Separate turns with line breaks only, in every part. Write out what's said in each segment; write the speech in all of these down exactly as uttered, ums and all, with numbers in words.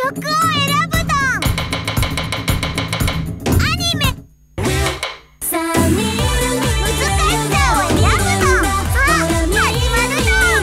曲を選ぶドン。アニメ。さあ見る難しさを選ぶドン。あ、始まるドン。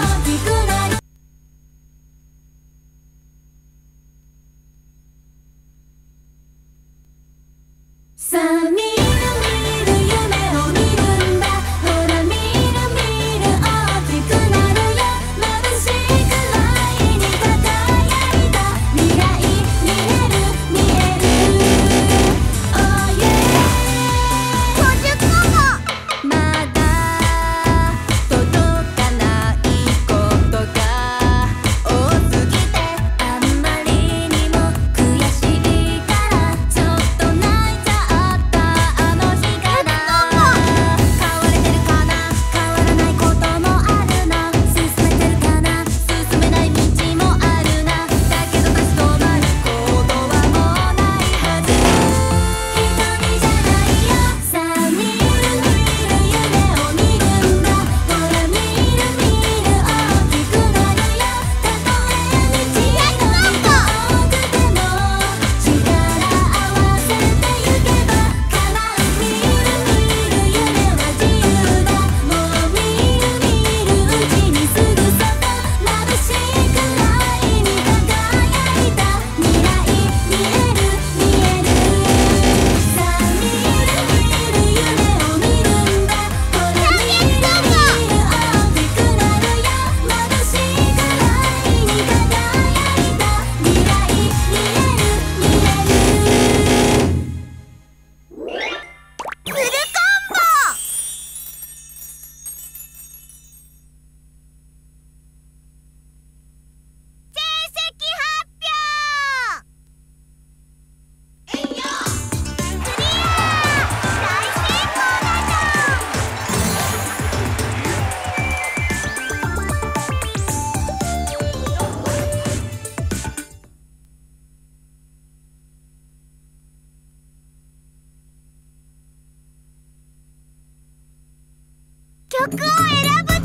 さあ見る見る夢を見るんだ。ほら見る見る大きくなるよ。眩しいくらいに輝いた未来見える見える。Oh yeah。ごじゅっこも。まだ届かないことが多すぎてあんまりにも悔しいからちょっと泣いちゃったあの日から変われてるかな変わらないこともあるな進めてるかな進めない道もあるなだけど立ち止まることはもうないはず一人じゃないよさあ見る見る夢を見るんだほら見る見る大きくなるよたとえ道のりが多くても力合わせてゆけば叶う見る見る夢は自由だもう見る見るうちにすぐそこ眩しいくらいに輝いた未来見える見えるさあ見る見る夢を見るんだほら見る見る大きくなるよ眩しいくらいに輝いた未来見える見えるフルコンボ成績発表えいよクリア大成功だぞ曲を選ぶ